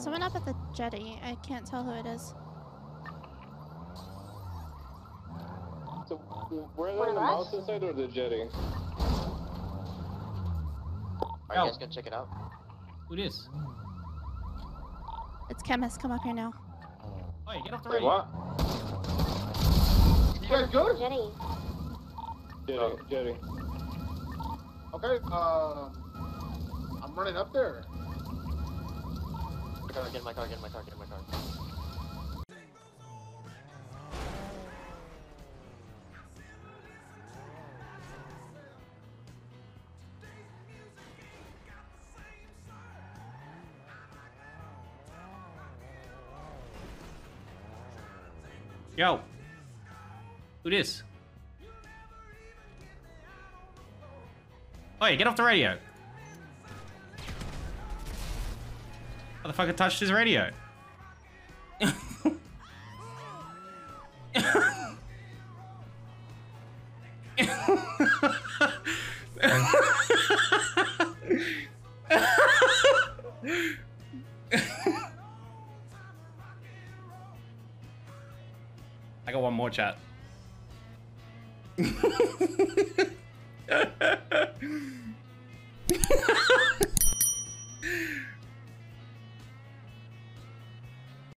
someone up at the jetty. I can't tell who it is. So, we're on the mountain side or the jetty? Are you guys gonna check it out? Who this? It's Chemist. Come up here now. Oh, get off the Wait, radio. what? You guys good? Jenny. Jetty. Okay, I'm running up there. Get in my car, get in my car, get in my car. Yo. Who this? Oh, yeah, get off the radio. Motherfucker touched his radio. I got one more chat.